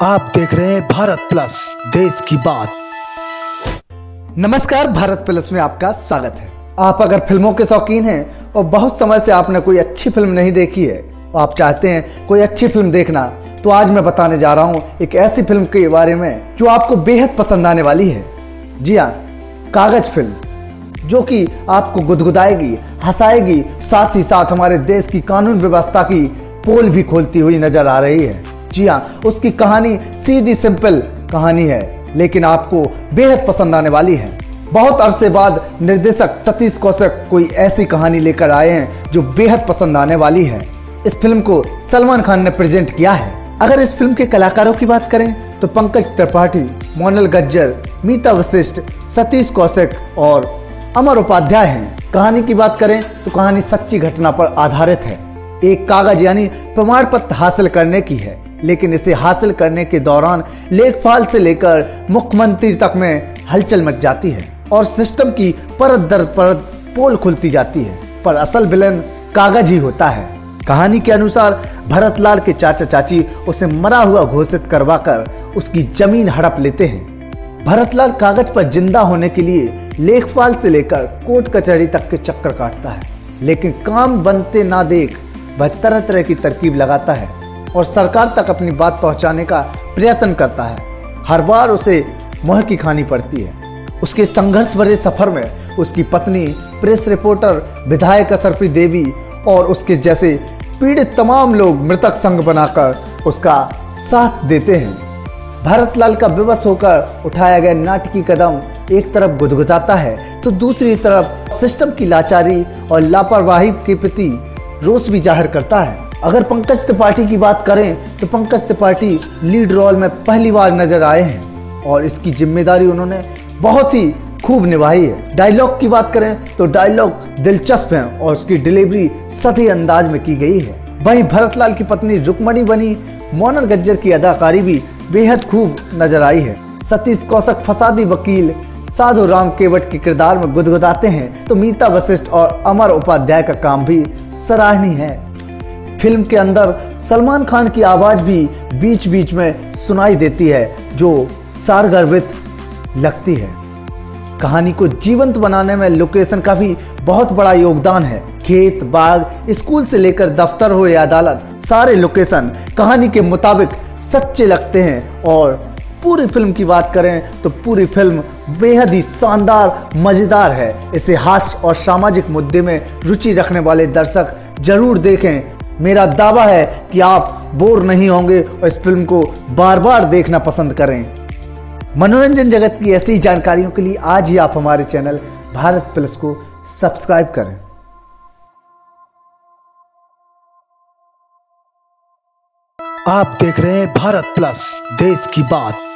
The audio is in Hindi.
आप देख रहे हैं भारत प्लस, देश की बात। नमस्कार, भारत प्लस में आपका स्वागत है। आप अगर फिल्मों के शौकीन हैं और बहुत समय से आपने कोई अच्छी फिल्म नहीं देखी है और आप चाहते हैं कोई अच्छी फिल्म देखना, तो आज मैं बताने जा रहा हूं एक ऐसी फिल्म के बारे में जो आपको बेहद पसंद आने वाली है। जी हाँ, कागज फिल्म, जो कि आपको गुदगुदाएगी, हंसाएगी, साथ ही साथ हमारे देश की कानून व्यवस्था की पोल भी खोलती हुई नजर आ रही है। जी हाँ, उसकी कहानी सीधी सिंपल कहानी है, लेकिन आपको बेहद पसंद आने वाली है। बहुत अरसे बाद निर्देशक सतीश कौशिक कोई ऐसी कहानी लेकर आए हैं जो बेहद पसंद आने वाली है। इस फिल्म को सलमान खान ने प्रेजेंट किया है। अगर इस फिल्म के कलाकारों की बात करें तो पंकज त्रिपाठी, मोनल गज्जर, मीता वशिष्ठ, सतीश कौशिक और अमर उपाध्याय हैं। कहानी की बात करें तो कहानी सच्ची घटना पर आधारित है। एक कागज यानी प्रमाण पत्र हासिल करने की है, लेकिन इसे हासिल करने के दौरान लेखपाल से लेकर मुख्यमंत्री तक में हलचल मच जाती है और सिस्टम की परत दर परत पोल खुलती जाती है, पर असल विलन कागज ही होता है। कहानी के अनुसार भरतलाल के चाचा चाची उसे मरा हुआ घोषित करवाकर उसकी जमीन हड़प लेते हैं। भरतलाल कागज पर जिंदा होने के लिए लेखपाल से लेकर कोर्ट कचहरी तक के चक्कर काटता है, लेकिन काम बनते ना देख वह तरह तरह की तरकीब लगाता है और सरकार तक अपनी बात पहुंचाने का प्रयत्न करता है। हर बार उसे मुँह की खानी पड़ती है। उसके संघर्ष भरे सफर में उसकी पत्नी, प्रेस रिपोर्टर, विधायक असरफी देवी और उसके जैसे पीड़ित तमाम लोग मृतक संघ बनाकर उसका साथ देते हैं। भरतलाल का विवश होकर उठाया गया नाटकीय कदम एक तरफ गुदगुदाता है तो दूसरी तरफ सिस्टम की लाचारी और लापरवाही के प्रति रोष भी जाहिर करता है। अगर पंकज त्रिपाठी की बात करें तो पंकज त्रिपाठी लीड रोल में पहली बार नजर आए हैं और इसकी जिम्मेदारी उन्होंने बहुत ही खूब निभाई है। डायलॉग की बात करें तो डायलॉग दिलचस्प हैं और उसकी डिलीवरी सही अंदाज में की गई है। वहीं भरतलाल की पत्नी रुक्मणी बनी मोनल गज्जर की अदाकारी भी बेहद खूब नजर आई है। सतीश कौशिक फसादी वकील साधु राम केवट के किरदार में गुदगुदाते हैं तो मीता वशिष्ठ और अमर उपाध्याय का काम भी सराहनीय है। फिल्म के अंदर सलमान खान की आवाज भी बीच बीच में सुनाई देती है जो सारगर्भित लगती है। कहानी को जीवंत बनाने में लोकेशन का भी बहुत बड़ा योगदान है। खेत, बाग, स्कूल से लेकर दफ्तर हो या अदालत, सारे लोकेशन कहानी के मुताबिक सच्चे लगते हैं। और पूरी फिल्म की बात करें तो पूरी फिल्म बेहद ही शानदार, मजेदार है। इसे हास्य और सामाजिक मुद्दे में रुचि रखने वाले दर्शक जरूर देखें। मेरा दावा है कि आप बोर नहीं होंगे और इस फिल्म को बार बार देखना पसंद करें। मनोरंजन जगत की ऐसी जानकारियों के लिए आज ही आप हमारे चैनल भारत प्लस को सब्सक्राइब करें। आप देख रहे हैं भारत प्लस, देश की बात।